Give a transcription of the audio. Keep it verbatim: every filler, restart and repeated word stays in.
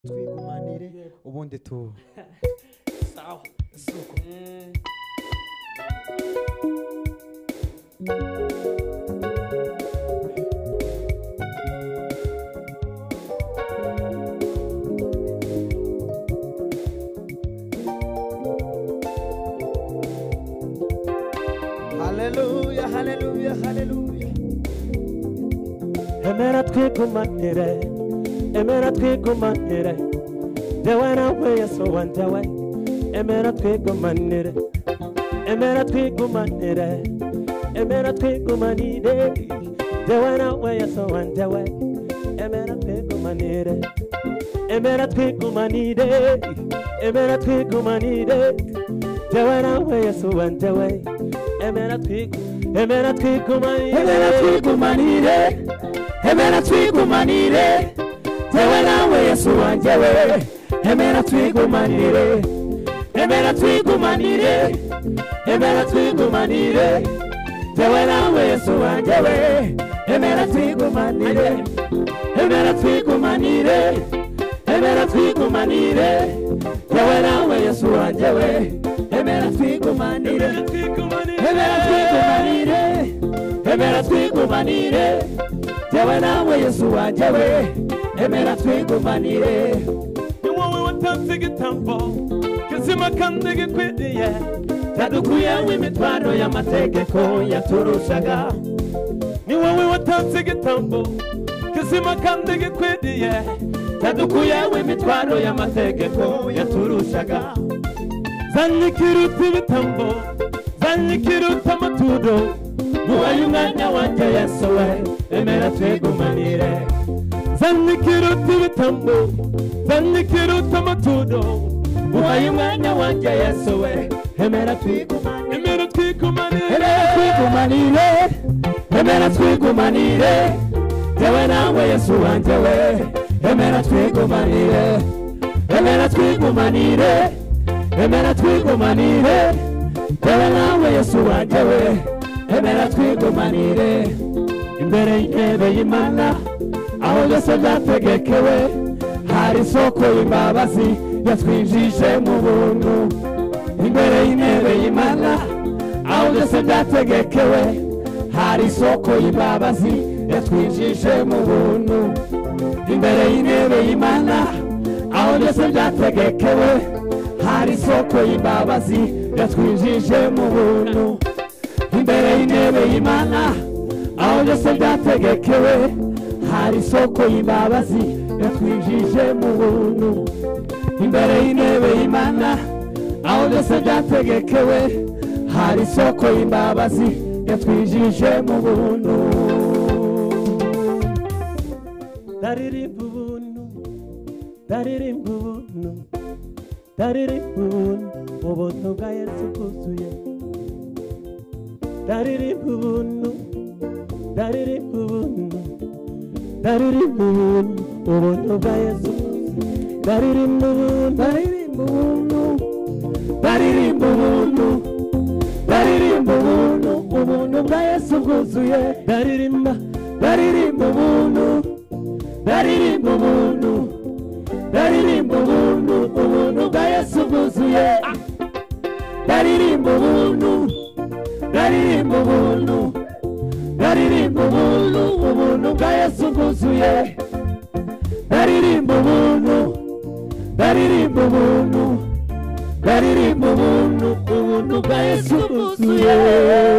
twigumanire ubundi tu sawa suko Hallelujah, hallelujah, hallelujah. Emera twigumanire, emera twigumanire, dewe nawe Yesu wanjye, emera twigumanire, emera twigumanire, emera twigumanire, dewe nawe Yesu wanjye, emera twigumanire, emera twigumanire, emera twigumanire, dewe nawe Yesu wanjye, emera twigumanire, emera twigumanire, emera twigumanire. Emera twigumanire, tewe nawe Yesu wanjye we. Emera twigumanire, emera twigumanire, emera twigumanire, tewe nawe Yesu wanjye we. Emera twigumanire, emera twigumanire, emera twigumanire, tewe nawe Yesu wanjye we. Emera twigumanire, emera twigumanire, emera twigumanire, tewe nawe Yesu wanjye we. Emera twigumanire. Ni wowe watanze igitambo kizima kandi gikwiriye, tadukuyeho imitwaro y'amategeko yaturushaga. Ni wowe watanze igitambo kizima kandi gikwiriye, tadukuyeho imitwaro y'amategeko yaturushaga. Zanyikiruta ibitambo, zanyikiruta amaturo, mubaye umwanya wanjye Yesu we. Emera twigumanire. Zanyikiruta ibitambo, zanyikiruta amaturo, mubaye umwanya wanjye Yesu we. Emera twigumanire, emera twigumanire, emera twigumanire, emera twigumanire, tewe nawe Yesu wanjye we. Emera twigumanire, emera twigumanire, emera twigumanire, tewe nawe Yesu wanjye we. Emera twigumanire. Imbere y'intebe y'Imana aho byose byategekewe, hari isoko y'imbabazi yatwinjije mu buntu. Imbere y'intebe y'Imana aho byose byategekewe, hari isoko y'imbabazi yatwinjije mu buntu. Imbere y'intebe y'Imana aho byose byategekewe, hari isoko y'imbabazi yatwinjije mu buntu. Imbere y'intebe y'Imana aho byose byategekewe, hari isoko y'imbabazi yatwinjije mu buntu. Imbere y'intebe y'Imana aho byose byategekewe, hari isoko y'imbabazi yatwinjije mu buntu. Ndaririmba ubuntu, ndaririmba ubuntu, ndaririmba ubuntu, ubuntu bwa Yesu bwuzuye. Ndaririmba ubuntu, ndaririmba ubuntu, ndaririmba ubuntu, ubuntu bwa Yesu. Ndaririmba ubuntu, ndaririmba ubuntu, ndaririmba ubuntu, ndaririmba ubuntu, ubuntu bwa Yesu bwuzuye. Ndaririmba, ndaririmba ubuntu, ndaririmba ubuntu, ndaririmba ubuntu, ubuntu bwa Yesu bwuzuye. Ndaririmba ubuntu, ndaririmba ubuntu, ndaririmba ubuntu, ubuntu bwa Yesu bwuzuye. Ndaririmba ubuntu, ndaririmba ubuntu, ndaririmba ubuntu, ubuntu bwa Yesu bwuzuye.